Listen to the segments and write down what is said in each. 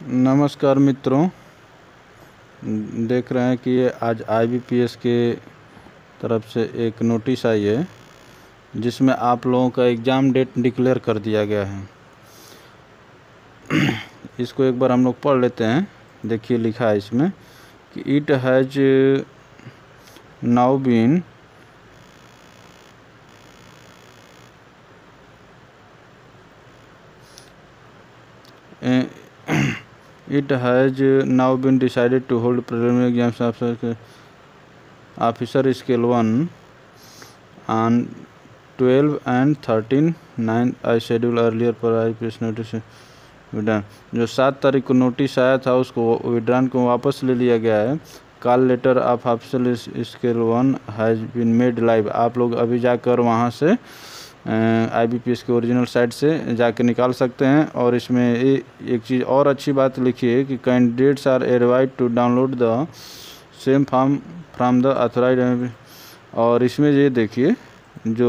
नमस्कार मित्रों, देख रहे हैं कि ये आज IBPS के तरफ से एक नोटिस आई है जिसमें आप लोगों का एग्ज़ाम डेट डिक्लेयर कर दिया गया है। इसको एक बार हम लोग पढ़ लेते हैं। देखिए लिखा है इसमें कि it has now been It has now been decided to hold preliminary exams of officer scale 1 on 12 and 13/9 as scheduled earlier per IPS notice withdrawn. जो 7 तारीख को नोटिस आया था उसको विड्रान को वापस ले लिया गया है। Call letter of officer scale 1 has been made live. आप लोग अभी जाकर वहाँ से IBPS के ओरिजिनल साइट से जाके निकाल सकते हैं। और इसमें एक चीज़ और अच्छी बात लिखी है कि candidates are advised to download the same form from the authorized. और इसमें ये देखिए जो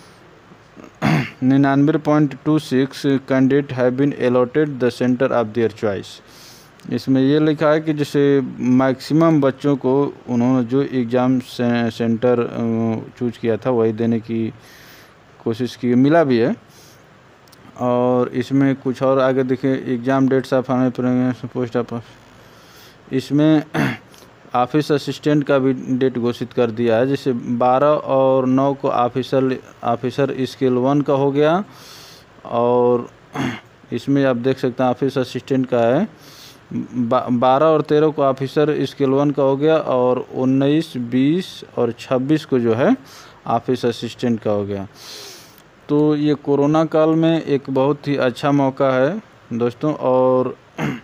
99.26 candidate have been allotted the centre of their choice. इसमें ये लिखा है कि जैसे मैक्सिमम बच्चों को उन्होंने जो एग्ज़ाम सेंटर चूज किया था वही देने की कोशिश की, मिला भी है। और इसमें कुछ और आगे देखिए exam dates of post of. इसमें ऑफिस असिस्टेंट का भी डेट घोषित कर दिया है। जैसे 12 और 9 को ऑफिसर स्केल 1 का हो गया। और इसमें आप देख सकते हैं ऑफिस असिस्टेंट का है 12 और 13 को ऑफिसर स्केल 1 का हो गया। और 19, 20 और 26 को जो है ऑफिस असिस्टेंट का हो गया। तो ये कोरोना काल में एक बहुत ही अच्छा मौका है दोस्तों, और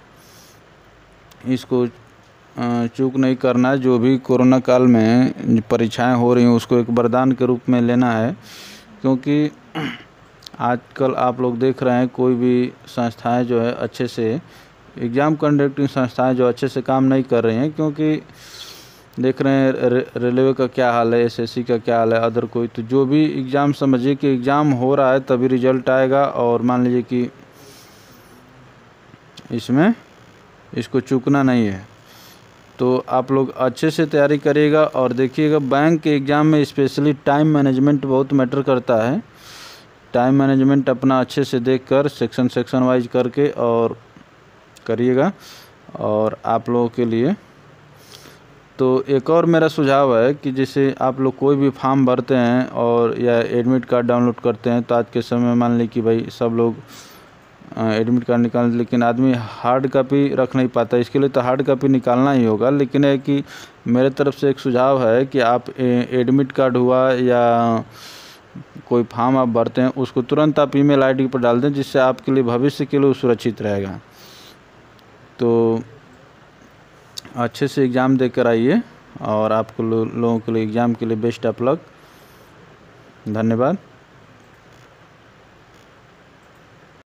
इसको चूक नहीं करना है। जो भी कोरोना काल में परीक्षाएं हो रही हैं उसको एक वरदान के रूप में लेना है, क्योंकि आजकल आप लोग देख रहे हैं कोई भी संस्थाएं जो है अच्छे से एग्ज़ाम कंडक्टिंग संस्थाएं जो अच्छे से काम नहीं कर रही हैं, क्योंकि देख रहे हैं रेलवे का क्या हाल है, SSC का क्या हाल है, अदर कोई। तो जो भी एग्ज़ाम समझिए कि एग्ज़ाम हो रहा है तभी रिजल्ट आएगा। और मान लीजिए कि इसमें इसको चूकना नहीं है। तो आप लोग अच्छे से तैयारी करिएगा। और देखिएगा बैंक के एग्ज़ाम में स्पेशली टाइम मैनेजमेंट बहुत मैटर करता है। टाइम मैनेजमेंट अपना अच्छे से देखकर सेक्शन वाइज करके और करिएगा। और आप लोगों के लिए तो एक और मेरा सुझाव है कि जैसे आप लोग कोई भी फॉर्म भरते हैं और या एडमिट कार्ड डाउनलोड करते हैं, तो आज के समय मान ली कि भाई सब लोग एडमिट कार्ड निकाल, लेकिन आदमी हार्ड कॉपी रख नहीं पाता। इसके लिए तो हार्ड कॉपी निकालना ही होगा। लेकिन है कि मेरे तरफ से एक सुझाव है कि आप एडमिट कार्ड हुआ या कोई फॉर्म आप भरते हैं उसको तुरंत आप email ID पर डाल दें, जिससे आपके लिए भविष्य के लिए सुरक्षित रहेगा। तो अच्छे से एग्ज़ाम देकर आइए और आपको लोगों के लिए एग्ज़ाम के लिए बेस्ट ऑफ लक। धन्यवाद।